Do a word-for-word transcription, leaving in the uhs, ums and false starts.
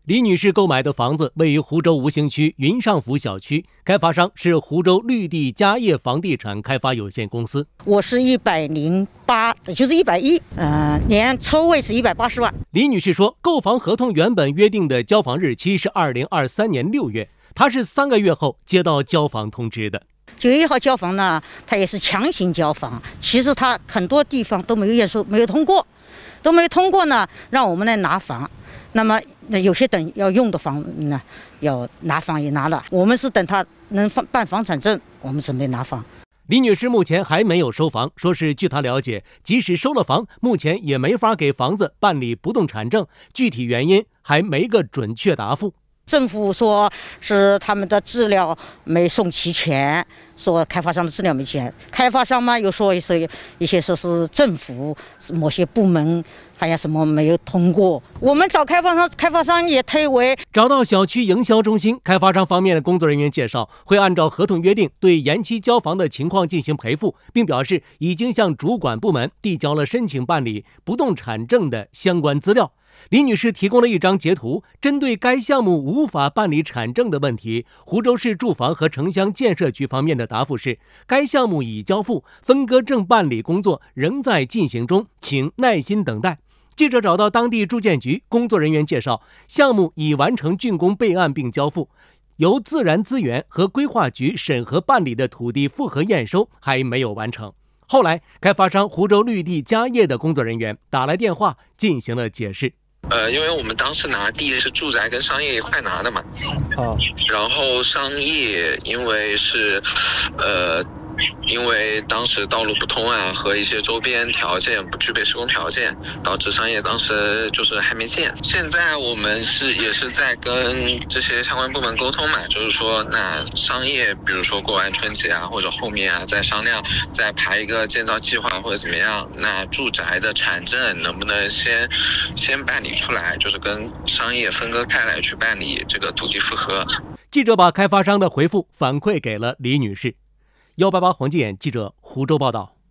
李女士购买的房子位于湖州吴兴区云上府小区，开发商是湖州绿地嘉业房地产开发有限公司。 我是一百零八，就是一百一，呃，年抽位是一百八十万。 李女士说，购房合同原本约定的交房日期是二零二三年六月，她是三个月后接到交房通知的。 九月一号交房呢，他也是强行交房，其实他很多地方都没有验收，没有通过，都没有通过呢，让我们来拿房。那么有些等要用的房呢，要拿房也拿了，我们是等他能办房产证，我们准备拿房。 李女士目前还没有收房，说是据她了解，即使收了房，目前也没法给房子办理不动产证，具体原因还没个准确答复。 政府说是他们的资料没送齐全，说开发商的资料没齐全，开发商嘛又说一些一些说是政府某些部门还有什么没有通过，我们找开发商，开发商也推诿。 找到小区营销中心，开发商方面的工作人员介绍，会按照合同约定对延期交房的情况进行赔付，并表示已经向主管部门递交了申请办理不动产证的相关资料。李女士提供了一张截图，针对该项目无法办理产证的问题，湖州市住房和城乡建设局方面的答复是，该项目已交付，分割证办理工作仍在进行中，请耐心等待。记者找到当地住建局工作人员介绍，项目已完成竣工备案并交付，由自然资源和规划局审核办理的土地复核验收还没有完成。后来开发商湖州绿地嘉业的工作人员打来电话进行了解释。 呃，因为我们当时拿地是住宅跟商业一块拿的嘛， 哦， 然后商业因为是，呃。因为当时道路不通啊，和一些周边条件不具备施工条件，导致商业当时就是还没建。现在我们是也是在跟这些相关部门沟通嘛，就是说那商业比如说过完春节啊，或者后面啊再商量再排一个建造计划或者怎么样，那住宅的产证能不能先先办理出来，就是跟商业分割开来去办理这个土地复核。 记者把开发商的回复反馈给了李女士。幺八八黄金眼记者湖州报道。